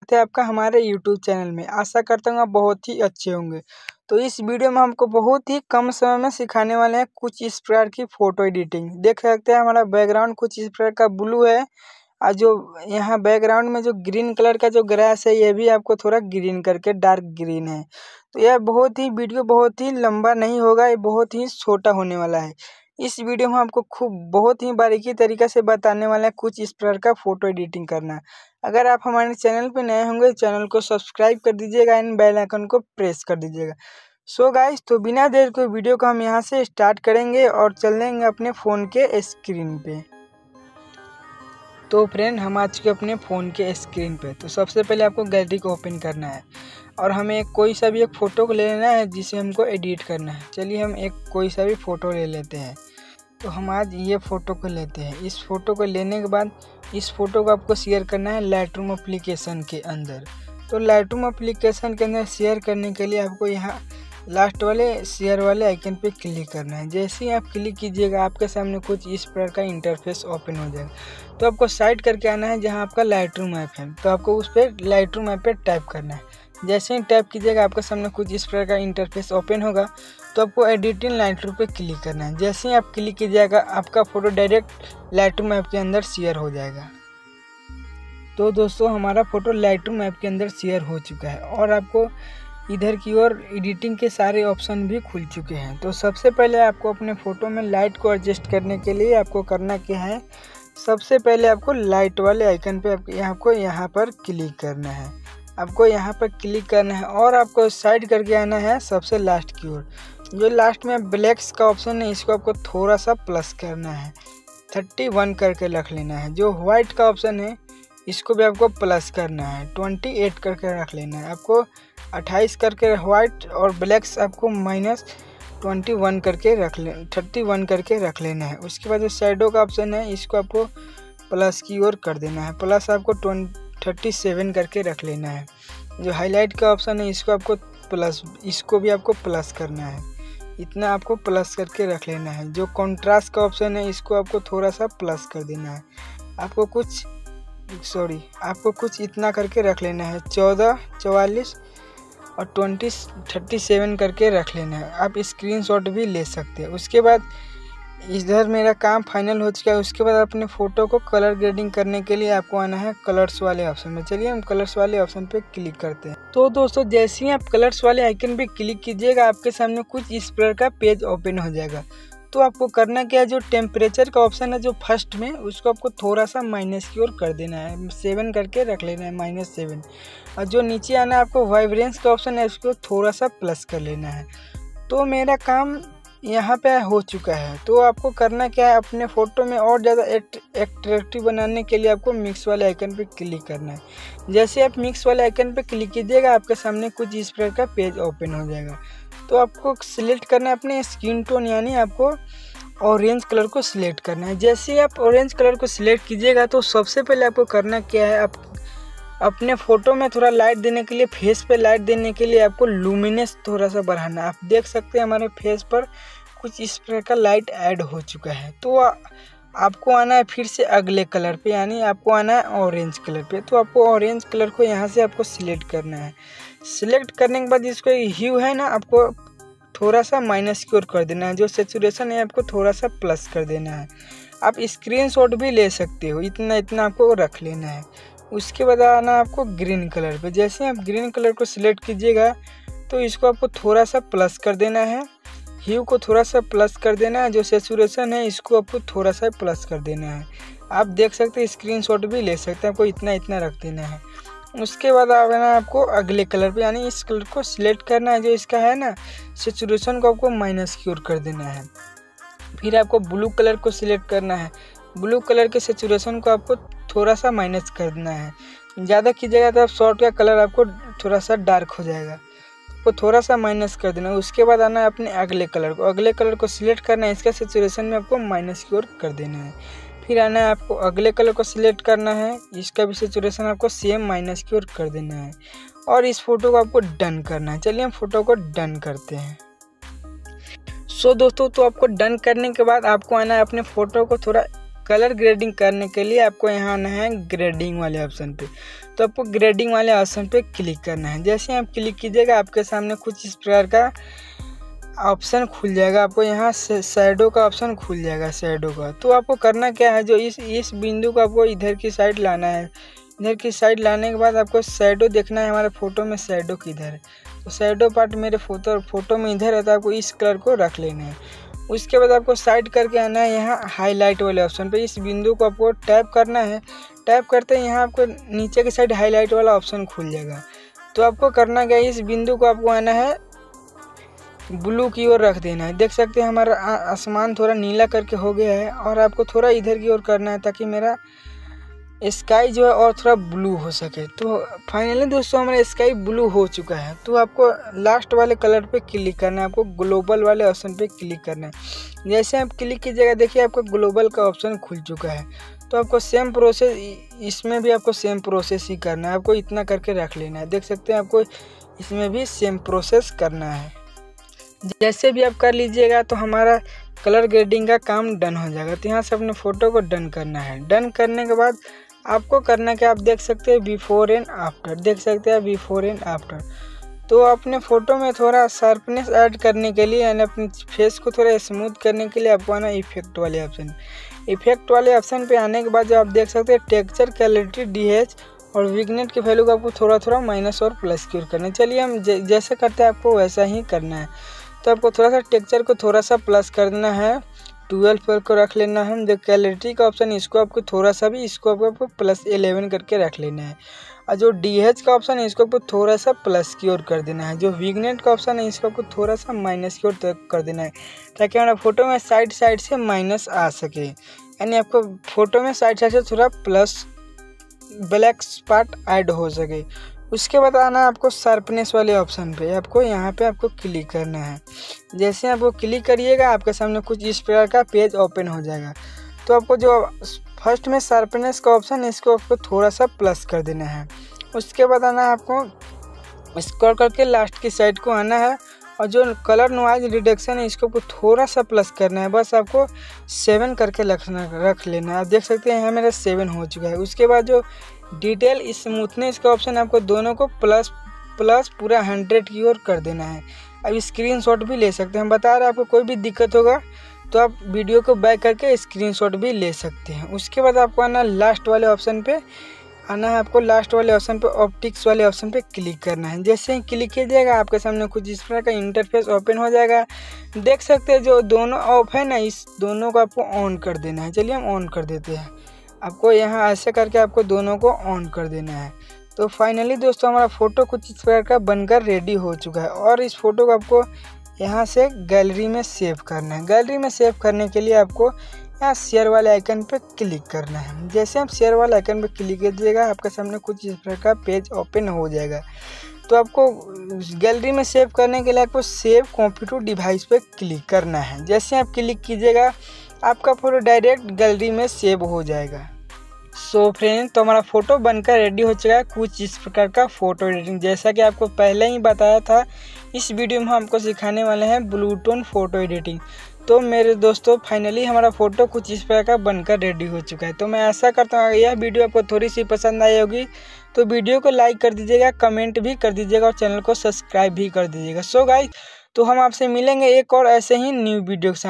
स्वागत है आपका हमारे यूट्यूब चैनल में। आशा करता हूँ आप बहुत ही अच्छे होंगे। तो इस वीडियो में हमको बहुत ही कम समय में सिखाने वाले हैं कुछ इस प्रकार की फ़ोटो एडिटिंग। देख सकते हैं हमारा बैकग्राउंड कुछ इस प्रकार का ब्लू है और जो यहाँ बैकग्राउंड में जो ग्रीन कलर का जो ग्रास है ये भी आपको थोड़ा ग्रीन करके डार्क ग्रीन है। तो यह वीडियो बहुत ही लंबा नहीं होगा, ये बहुत ही छोटा होने वाला है। इस वीडियो में आपको बहुत ही बारीकी तरीके से बताने वाले हैं कुछ इस प्रकार का फ़ोटो एडिटिंग करना। अगर आप हमारे चैनल पर नए होंगे चैनल को सब्सक्राइब कर दीजिएगा एंड बेल आइकन को प्रेस कर दीजिएगा। सो गाइस, तो बिना देर के वीडियो को हम यहाँ से स्टार्ट करेंगे और चलेंगे अपने फ़ोन के स्क्रीन पे। तो फ्रेंड, हम आ चुके अपने फ़ोन के स्क्रीन पे। तो सबसे पहले आपको गैलरी को ओपन करना है और हमें कोई सा भी एक फ़ोटो को ले लेना है जिसे हमको एडिट करना है। चलिए हम कोई सा भी फ़ोटो ले लेते हैं। तो हम आज ये फ़ोटो को लेते हैं। इस फ़ोटो को लेने के बाद इस फ़ोटो को आपको शेयर करना है लाइटरूम एप्लीकेशन के अंदर। तो लाइटरूम एप्लीकेशन के अंदर शेयर करने के लिए आपको यहाँ लास्ट वाले शेयर वाले आइकन पे क्लिक करना है। जैसे ही आप क्लिक कीजिएगा आपके सामने कुछ इस प्रकार का इंटरफेस ओपन हो जाएगा। तो आपको साइड करके आना है जहाँ आपका लाइटरूम ऐप है, तो आपको उस पर लाइटरूम ऐप पे टाइप करना है। जैसे ही टाइप कीजिएगा आपके सामने कुछ इस प्रकार का इंटरफेस ओपन होगा। तो आपको एडिटिंग लाइटरूम पे क्लिक करना है। जैसे ही आप क्लिक कीजिएगा आपका फ़ोटो डायरेक्ट लाइटरूम ऐप के अंदर शेयर हो जाएगा। तो दोस्तों, हमारा फ़ोटो लाइटरूम ऐप के अंदर शेयर हो चुका है और आपको इधर की ओर एडिटिंग के सारे ऑप्शन भी खुल चुके हैं। तो सबसे पहले आपको अपने फ़ोटो में लाइट को एडजस्ट करने के लिए आपको करना क्या है, सबसे पहले आपको लाइट वाले आइकन पे आपको यहाँ पर क्लिक करना है। आपको यहाँ पर क्लिक करना है और आपको साइड करके आना है सबसे लास्ट की ओर। जो लास्ट में ब्लैक्स का ऑप्शन है इसको आपको थोड़ा सा प्लस करना है, 31 करके रख लेना है। जो वाइट का ऑप्शन है इसको भी आपको प्लस करना है, 28 करके रख लेना है। आपको 28 करके वाइट और ब्लैक्स आपको -21 करके रख ले 31 करके रख लेना है। उसके बाद जो शैडो का ऑप्शन है इसको आपको प्लस की ओर कर देना है, प्लस आपको 37 करके रख लेना है। जो हाईलाइट का ऑप्शन है इसको भी आपको प्लस करना है, इतना आपको प्लस करके रख लेना है। जो कॉन्ट्रास्ट का ऑप्शन है इसको आपको थोड़ा सा प्लस कर देना है। आपको कुछ इतना करके रख लेना है, 14, 44 और 37 करके रख लेना है। आप स्क्रीनशॉट भी ले सकते हैं। उसके बाद इधर मेरा काम फाइनल हो चुका है। उसके बाद अपने फ़ोटो को कलर ग्रेडिंग करने के लिए आपको आना है कलर्स वाले ऑप्शन में। चलिए हम कलर्स वाले ऑप्शन पे क्लिक करते हैं। तो दोस्तों, जैसे ही आप कलर्स वाले आइकन पे क्लिक कीजिएगा आपके सामने कुछ इस प्रकार का पेज ओपन हो जाएगा। तो आपको करना क्या है, जो टेम्परेचर का ऑप्शन है जो फर्स्ट में उसको आपको थोड़ा सा माइनस की ओर कर देना है, 7 करके रख लेना है, -7। और जो नीचे आना है आपको वाइब्रेंस का ऑप्शन है उसको थोड़ा सा प्लस कर लेना है। तो मेरा काम यहाँ पे हो चुका है। तो आपको करना क्या है, अपने फ़ोटो में और ज़्यादा एट्रैक्टिव बनाने के लिए आपको मिक्स वाले आइकन पे क्लिक करना है। जैसे आप मिक्स वाले आइकन पे क्लिक कीजिएगा आपके सामने कुछ इस प्रकार का पेज ओपन हो जाएगा। तो आपको सिलेक्ट करना है अपने स्किन टोन, यानी आपको ऑरेंज कलर को सिलेक्ट करना है। जैसे आप ऑरेंज कलर को सिलेक्ट कीजिएगा तो सबसे पहले आपको करना क्या है, आप अपने फ़ोटो में थोड़ा लाइट देने के लिए, फेस पे लाइट देने के लिए आपको लुमिनेंस थोड़ा सा बढ़ाना है। आप देख सकते हैं हमारे फेस पर कुछ इस प्रकार का लाइट ऐड हो चुका है। तो आपको आना है फिर से अगले कलर पे, यानी आपको आना है ऑरेंज कलर पे। तो आपको ऑरेंज कलर को यहाँ से आपको सिलेक्ट करना है। सिलेक्ट करने के बाद इसको ह्यू है ना, आपको थोड़ा सा माइनस की ओर कर देना है। जो सेचुरेशन है आपको थोड़ा सा प्लस कर देना है। आप स्क्रीनशॉट भी ले सकते हो, इतना आपको रख लेना है। उसके बाद आना आपको ग्रीन कलर पे। जैसे आप ग्रीन कलर को सिलेक्ट कीजिएगा तो इसको आपको थोड़ा सा प्लस कर देना है, ह्यू को थोड़ा सा प्लस कर देना है। जो सेचुरेशन है इसको आपको थोड़ा सा प्लस कर देना है। आप देख सकते हैं, स्क्रीनशॉट भी ले सकते हैं, आपको इतना रख देना है। उसके बाद आना आपको अगले कलर पे, यानी इस कलर को सिलेक्ट करना है। जो इसका है ना सेचुरेशन को आपको माइनस की ओर कर देना है। फिर आपको ब्लू कलर को सिलेक्ट करना है। ब्लू कलर के सेचुरेशन को आपको थोड़ा सा माइनस कर देना है। ज़्यादा कीजिएगा तो शॉर्ट का कलर आपको थोड़ा सा डार्क हो जाएगा, तो थोड़ा सा माइनस कर देना है। उसके बाद आना है अपने अगले कलर को सिलेक्ट करना है। इसका सेचुरेशन में आपको माइनस की ओर कर देना है। फिर आना है आपको अगले कलर को सिलेक्ट करना है, इसका भी सेचुरेशन आपको सेम माइनस की ओर कर देना है और इस फोटो को आपको डन करना है। चलिए हम फोटो को डन करते हैं। सो दोस्तों, तो आपको डन करने के बाद आपको आना है अपने फ़ोटो को थोड़ा कलर ग्रेडिंग करने के लिए आपको यहाँ आना है ग्रेडिंग वाले ऑप्शन पे। तो आपको ग्रेडिंग वाले ऑप्शन पे क्लिक करना है। जैसे आप क्लिक कीजिएगा आपके सामने कुछ इस प्रकार का ऑप्शन खुल जाएगा। आपको यहाँ शैडो का ऑप्शन खुल जाएगा, शैडो का। तो आपको करना क्या है, जो इस बिंदु को आपको इधर की साइड लाना है। इधर की साइड लाने के बाद आपको शैडो देखना है हमारे फोटो में शैडो किधर है। तो शैडो पार्ट मेरे फोटो में इधर है, तो आपको इस कलर को रख लेना है। उसके बाद आपको साइड करके आना है यहाँ हाईलाइट वाले ऑप्शन पे। इस बिंदु को आपको टैप करना है। टैप करते ही यहाँ आपको नीचे की साइड हाईलाइट वाला ऑप्शन खुल जाएगा। तो आपको करना क्या है, इस बिंदु को आपको आना है ब्लू की ओर रख देना है। देख सकते हैं हमारा आसमान थोड़ा नीला करके हो गया है, और आपको थोड़ा इधर की ओर करना है ताकि मेरा स्काई जो है और थोड़ा ब्लू हो सके। तो फाइनली दोस्तों हमारा स्काई ब्लू हो चुका है। तो आपको लास्ट वाले कलर पे क्लिक करना है, आपको ग्लोबल वाले ऑप्शन पे क्लिक करना है। जैसे आप क्लिक कीजिएगा देखिए आपको ग्लोबल का ऑप्शन खुल चुका है। तो आपको सेम प्रोसेस इसमें भी आपको सेम प्रोसेस ही करना है। आपको इतना करके रख लेना है। देख सकते हैं आपको इसमें भी सेम प्रोसेस करना है। जैसे भी आप कर लीजिएगा तो हमारा कलर ग्रेडिंग का काम डन हो जाएगा। तो यहाँ से अपने फ़ोटो को डन करना है। डन करने के बाद आपको करना क्या, आप देख सकते हैं बिफोर एंड आफ्टर। देख सकते हैं बिफोर एंड आफ्टर। तो अपने फ़ोटो में थोड़ा शार्पनेस ऐड करने के लिए यानी अपने फेस को थोड़ा स्मूथ करने के लिए आपको आना इफेक्ट वाले ऑप्शन। इफेक्ट वाले ऑप्शन पे आने के बाद जो आप देख सकते हैं टेक्सचर, क्लैरिटी, DH और विग्नेट के वैल्यू को आपको थोड़ा थोड़ा माइनस और प्लस की ओर करना है। चलिए हम जैसे करते हैं आपको वैसा ही करना है। तो आपको थोड़ा सा टेक्सचर को थोड़ा सा प्लस कर देना है, 12 पर को रख लेना है। जो क्लैरिटी का ऑप्शन इसको आपको थोड़ा सा भी इसको आपको +11 करके रख लेना है। और जो DH का ऑप्शन है इसको आपको थोड़ा सा प्लस की ओर कर देना है। जो विग्नेट का ऑप्शन है इसको आपको थोड़ा सा माइनस की ओर कर देना है, ताकि हमारा फोटो में साइड से माइनस आ सके। यानी आपको फोटो में साइड से थोड़ा प्लस ब्लैक स्पॉट ऐड हो सके। उसके बाद आना आपको शार्पनेस वाले ऑप्शन पे। आपको यहाँ पे आपको क्लिक करना है। जैसे आपको क्लिक करिएगा आपके सामने कुछ इस प्रकार का पेज ओपन हो जाएगा। तो आपको जो फर्स्ट में शार्पनेस का ऑप्शन है इसको आपको थोड़ा सा प्लस कर देना है। उसके बाद आना आपको स्क्रॉल करके लास्ट की साइड को आना है, और जो कलर नॉइज रिडक्शन है इसको आपको थोड़ा सा प्लस करना है। बस आपको 7 करके रख लेना है। आप देख सकते हैं यहाँ मेरा 7 हो चुका है। उसके बाद जो डिटेल स्मूथनेस का ऑप्शन आपको दोनों को प्लस पूरा 100 की ओर कर देना है। अब स्क्रीनशॉट भी ले सकते हैं। हम बता रहे हैं आपको कोई भी दिक्कत होगा तो आप वीडियो को बैक करके स्क्रीनशॉट भी ले सकते हैं। उसके बाद आपको आना लास्ट वाले ऑप्शन पे आना है। आपको लास्ट वाले ऑप्शन पे ऑप्टिक्स वाले ऑप्शन पे क्लिक करना है। जैसे ही क्लिक कीजिएगा आपके सामने कुछ इस प्रकार का इंटरफेस ओपन हो जाएगा। देख सकते हैं जो दोनों ऑफ है ना, इस दोनों को आपको ऑन कर देना है। चलिए हम ऑन कर देते हैं। आपको यहाँ ऐसे करके आपको दोनों को ऑन कर देना है। तो फाइनली दोस्तों हमारा फ़ोटो कुछ इस प्रकार का बनकर रेडी हो चुका है, और इस फ़ोटो को आपको यहाँ से गैलरी में सेव करना है। गैलरी में सेव करने के लिए आपको यहाँ शेयर वाले आइकन पे क्लिक करना है। जैसे आप शेयर वाले आइकन पे क्लिक कीजिएगा आपके सामने कुछ इस प्रकार का पेज ओपन हो जाएगा। तो आपको गैलरी में सेव करने के लिए आपको सेव कॉपी टू डिवाइस पे क्लिक करना है। जैसे आप क्लिक कीजिएगा आपका फ़ोटो डायरेक्ट गैलरी में सेव हो जाएगा। सो फ्रेंड, तो हमारा फ़ोटो बनकर रेडी हो चुका है कुछ इस प्रकार का फ़ोटो एडिटिंग। जैसा कि आपको पहले ही बताया था, इस वीडियो में हम आपको सिखाने वाले हैं ब्लू टोन फ़ोटो एडिटिंग। तो मेरे दोस्तों फाइनली हमारा फ़ोटो कुछ इस प्रकार का बनकर रेडी हो चुका है। तो मैं आशा करता हूँ यह वीडियो आपको थोड़ी सी पसंद आई होगी। तो वीडियो को लाइक कर दीजिएगा, कमेंट भी कर दीजिएगा और चैनल को सब्सक्राइब भी कर दीजिएगा। सो गाइस, तो हम आपसे मिलेंगे एक और ऐसे ही न्यू वीडियो के साथ।